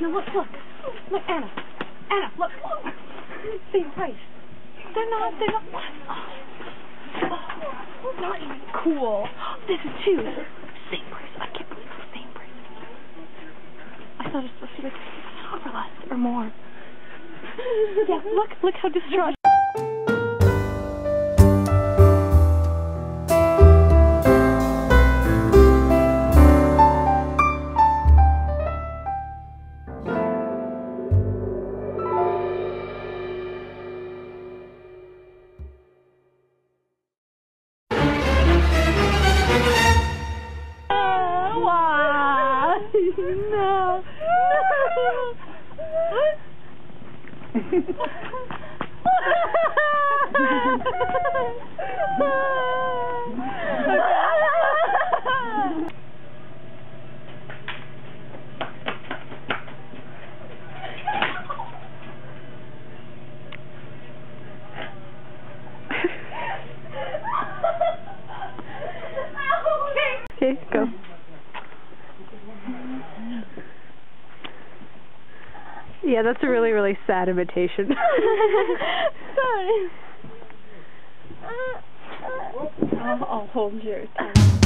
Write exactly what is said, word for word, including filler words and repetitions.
No, look, look. Look, Anna. Anna, look. Same price. They're not, they're not. Oh, not even cool. This is two. Same price. I can't believe it's the same price. I thought it was supposed to be like half or less or more. Yeah, look, look how distraught. No. Okay, go. Yeah, that's a really, really sad imitation. Sorry. I'll, I'll hold yours.